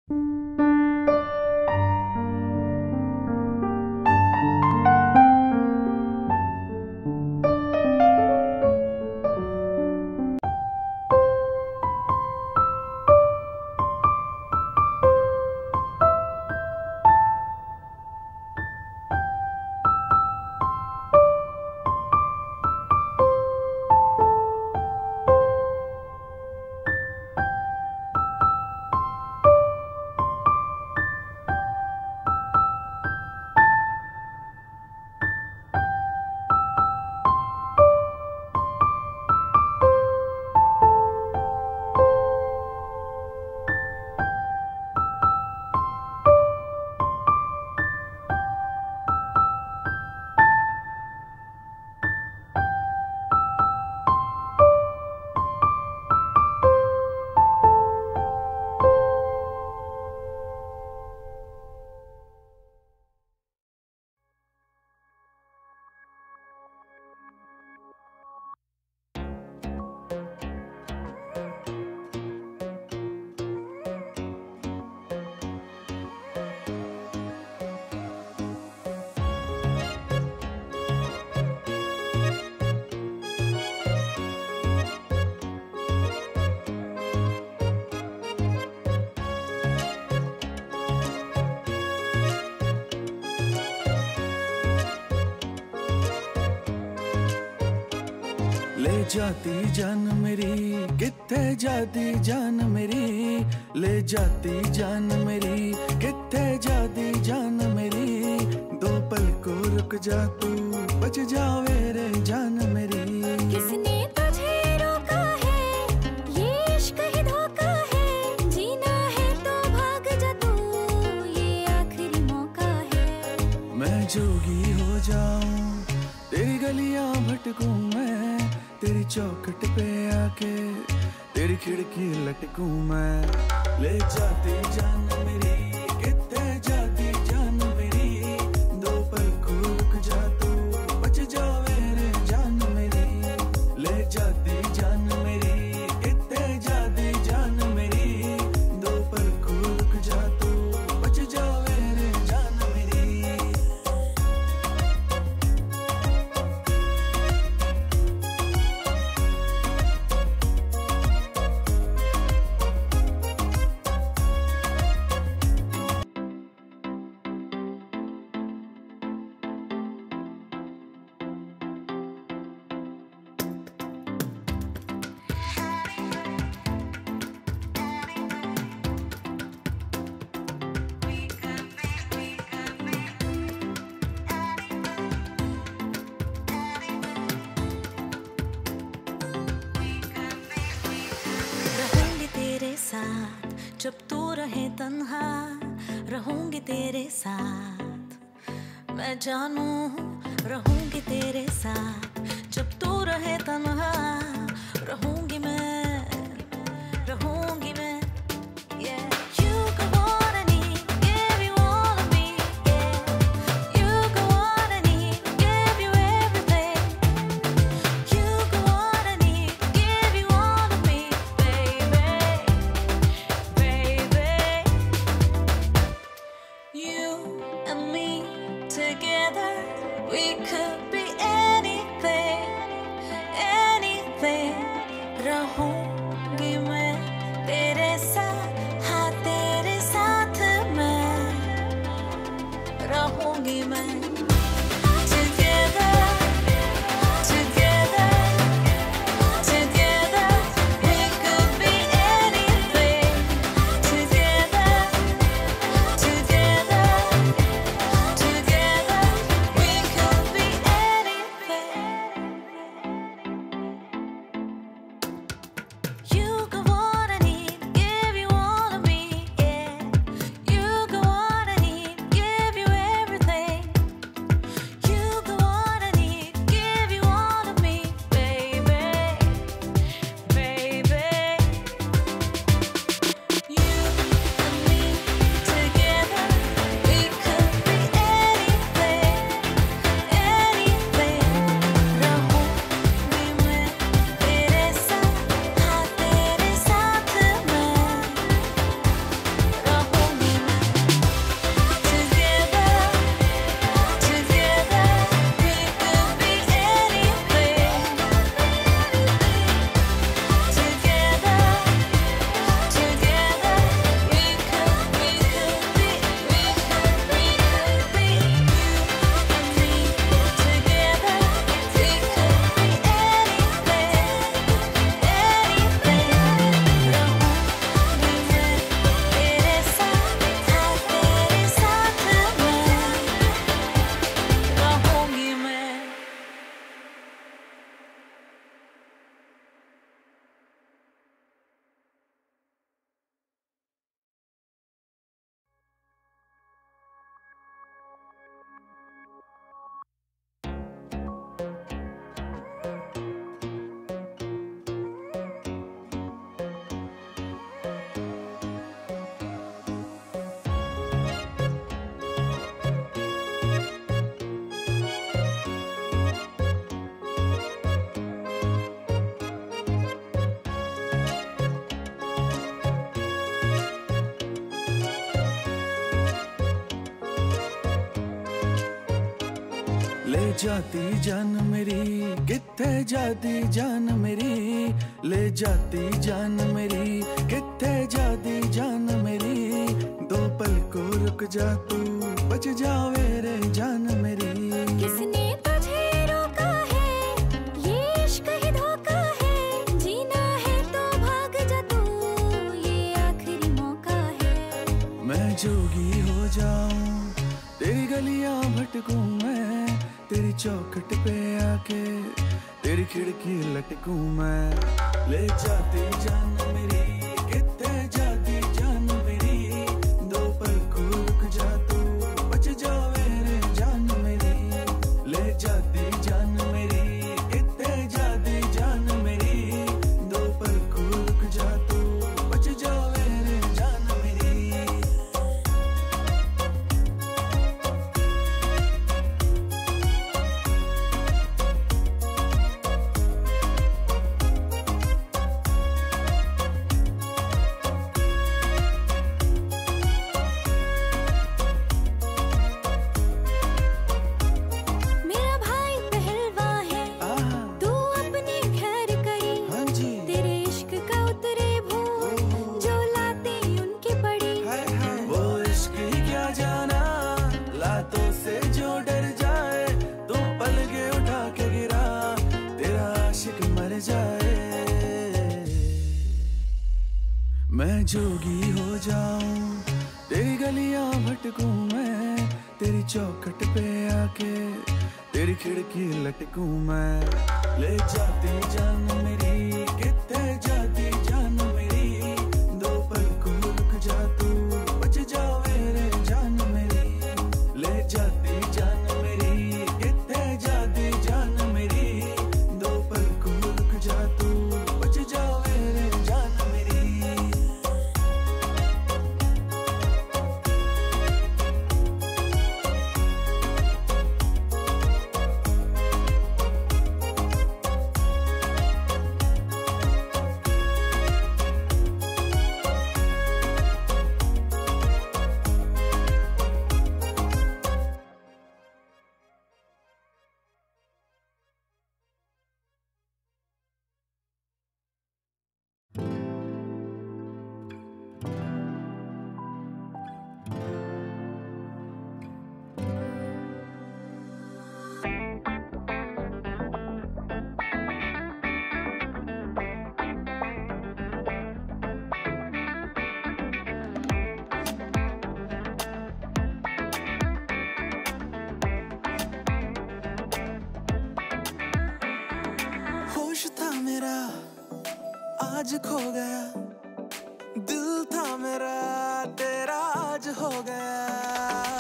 ले जाती जान मेरी कित्थे जाती जान मेरी, ले जाती जान मेरी कित्थे जाती जान मेरी। दो पल को रुक जा तू बच जावे रे जान मेरी। किसने तुझे रोका है, ये इश्क ही धोखा है। जीना है तो भाग जा तू, ये आखिरी मौका है। मैं जोगी हो जाऊं तेरी गलियां भटकूं मैं, तेरी चौखट पे आके तेरी खिड़की लटकूं मैं। ले जाती जान मेरी कित्थे जाती जान मेरी। दो पल को रुक जा तू बच जावे रे जान मेरी। ले जाती जान मेरी कित्थे जाती जान मेरी। दो पल को रुक जा तू बच जावे रे जान मेरी। जब तू रहे तन्हा रहूंगी तेरे साथ, मैं जानू रहूंगी तेरे साथ। जब तू रहे तन्हा रहूंगी मैं, रहूंगी मैं। Yeah. You got what I need, give you all of me. Yeah. You got what I need, give you everything. You got what I need, give you all of me, baby. You and me together, we could be anything, anything. ले जाती जान मेरी किथे जाती जान मेरी, ले जाती जान मेरी किथे जाती जान मेरी। दो पल को रुक जा तू बच जावे रे जान मेरी। किसने तुझे रोका है, ये इश्क ही धोखा है। जीना है तो भाग जा तू, ये आखिरी मौका है। मैं जोगी हो जाऊं तेरी गलियां भटकूं मैं, तेरी चौखट पे आके तेरी खिड़की लटकूं मैं। ले जाती जान मेरी किथे जाती जान मेरी, दो पल को रुक जा तू बच जावे रे जान मेरी। ले जाती जान मेरी किथे जाती जान मेरी, दो पल को रुक जा तू बच जावे रे जान मेरी। मेरा भाई पहलवा है, तू अपनी खैर करी। हाँ जी तेरे इश्क का उतरे भूत, जो लाते उनकी पड़ी। वो इश्क ही क्या जाना, लातों से जो डर जाए, तू पलके उठा के गिरा तेरा आशिक मर जाए। मैं जोगी हो जाऊं तेरी गलियां भटकूं मैं, तेरी चौखट पे आके तेरी खिड़की लटकूं मैं। ले जाती जान मेरी किथे जाती जान मेरी, दो पल को रुक जा तू बच जावे रे जान मेरी। ले जाती जान मेरी किथे जाती जान मेरी, दो पल को रुक जा तू बच जावे रे जान मेरी। होश था मेरा आज खो गया, दिल था मेरा तेरा आज हो गया।